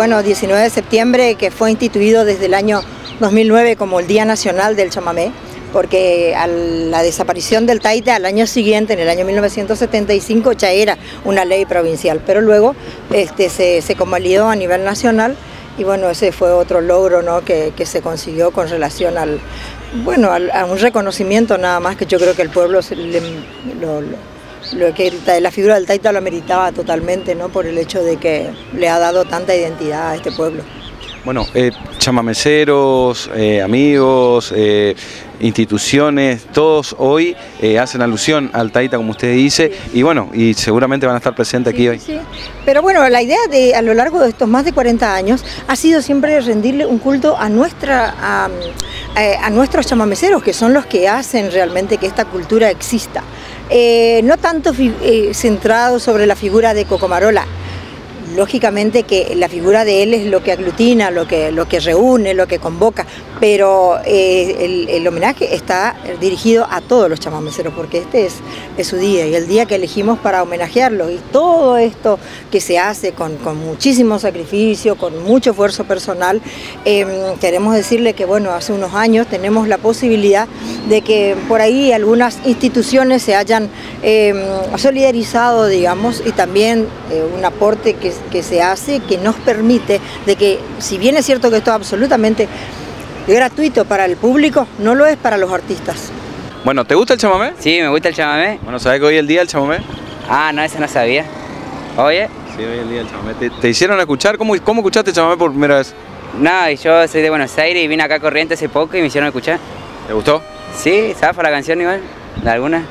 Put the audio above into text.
bueno, 19 de septiembre, que fue instituido desde el año 2009 como el Día Nacional del Chamamé, porque a la desaparición del taita al año siguiente, en el año 1975, ya era una ley provincial, pero luego se convalidó a nivel nacional y bueno, ese fue otro logro, ¿no?, que se consiguió con relación a un reconocimiento nada más, que yo creo que el pueblo la figura del taita lo meritaba totalmente, ¿no?, por el hecho de que le ha dado tanta identidad a este pueblo. Bueno, chamameceros, amigos, instituciones, todos hoy hacen alusión al taita, como usted dice, sí. Y bueno, y seguramente van a estar presentes aquí hoy. Sí. Pero bueno, la idea a lo largo de estos más de 40 años ha sido siempre rendirle un culto a nuestros chamameceros, que son los que hacen realmente que esta cultura exista. No tanto centrado sobre la figura de Cocomarola. Lógicamente que la figura de él es lo que aglutina, lo que reúne, lo que convoca, pero el homenaje está dirigido a todos los chamameceros, porque este es su día y el día que elegimos para homenajearlos, y todo esto que se hace con muchísimo sacrificio, con mucho esfuerzo personal. Queremos decirle que bueno, hace unos años tenemos la posibilidad de que por ahí algunas instituciones se hayan solidarizado, digamos, y también un aporte que se hace, que nos permite de que, si bien es cierto que esto es absolutamente gratuito para el público, no lo es para los artistas. Bueno, ¿te gusta el chamamé? Sí, me gusta el chamamé. Bueno, ¿sabes que hoy es el día del chamamé? Ah, no, eso no sabía. ¿Oye? Sí, hoy es el día del chamamé. ¿Te hicieron escuchar? ¿Cómo escuchaste el chamamé por primera vez? No, yo soy de Buenos Aires y vine acá a Corrientes hace poco y me hicieron escuchar. ¿Te gustó? Sí, ¿sabes la canción igual? ¿De alguna?